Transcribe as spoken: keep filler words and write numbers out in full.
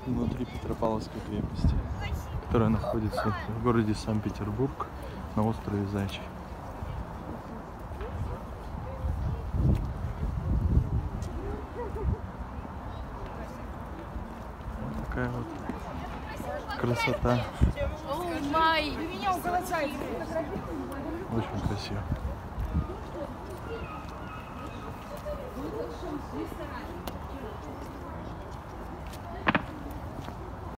внутри Петропавловской крепости, которая находится в городе Санкт-Петербург на острове Зайчий. Вот такая вот красота. Очень красиво.